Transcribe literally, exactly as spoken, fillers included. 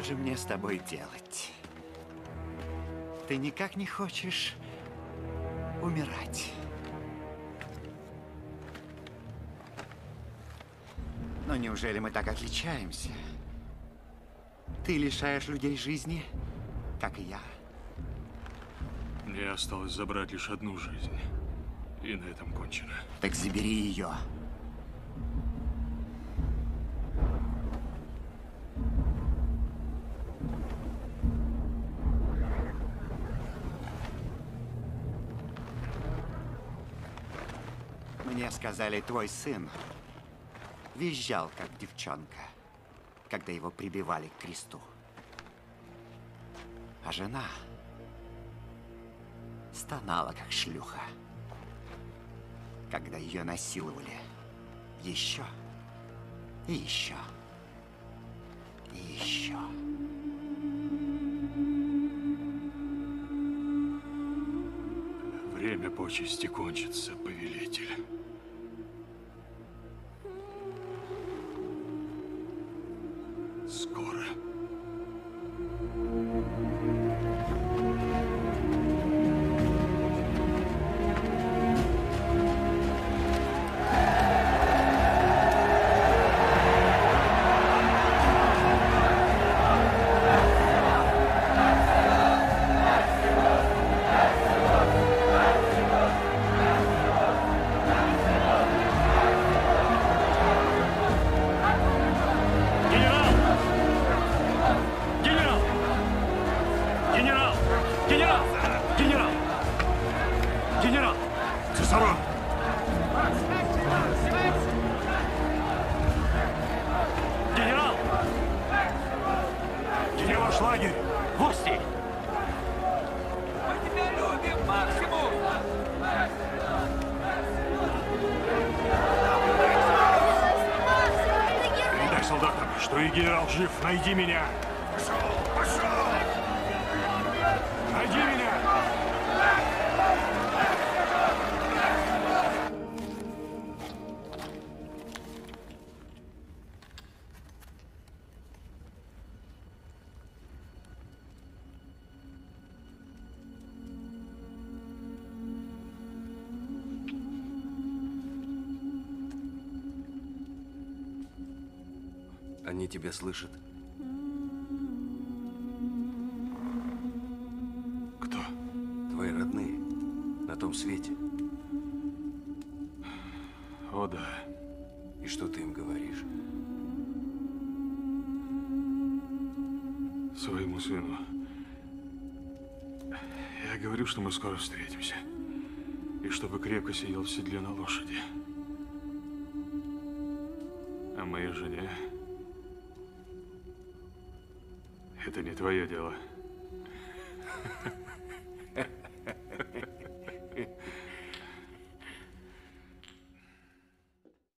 Что же мне с тобой делать? Ты никак не хочешь умирать. Но неужели мы так отличаемся? Ты лишаешь людей жизни, как и я. Мне осталось забрать лишь одну жизнь. И на этом кончено. Так забери ее. Мне сказали, твой сын визжал, как девчонка, когда его прибивали к кресту. А жена стонала, как шлюха, когда ее насиловали еще и еще и еще. Время почести кончится, повелитель. Скоро. Найди меня! Пошел! Пошел! Найди меня! Они тебя слышат. На том свете. О, да. И что ты им говоришь? Своему сыну. Я говорю, что мы скоро встретимся. И чтобы крепко сидел в седле на лошади. А моей жене... Это не твое дело.